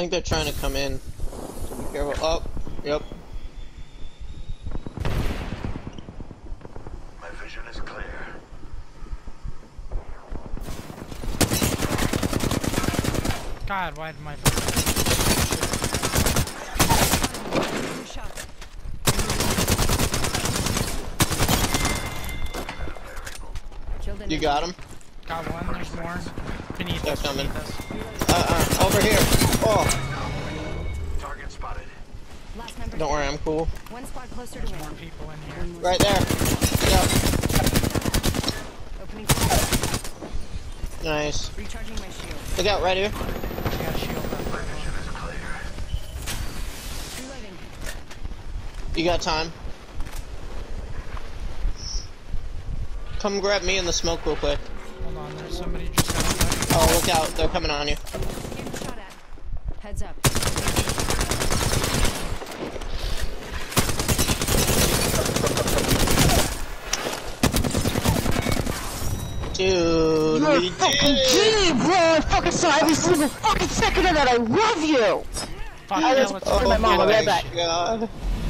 think they're trying to come in. Be careful. Oh, yep. My vision is clear. God, why did my You got him? got one, there's more. Beneath They're us, coming. beneath us. Over here. Oh, Target spotted. Last member. don't worry, I'm cool. One squad closer to There's win. more people in here. Right there. Yep. Opening. Nice. Recharging my shield. Look out, right here. I got a shield up. My vision is clear. Reloading. You got time. Come grab me in the smoke real quick. Hold on, there's somebody just outside. Oh, look out. They're coming on you. Getting shot at. Heads up. Dude, You're we a fucking did it. G, bro! I fucking saw every single fucking second of that. I love you. Fuck I yeah, was let's calling go my mom. get I'll be that right back. shit. God.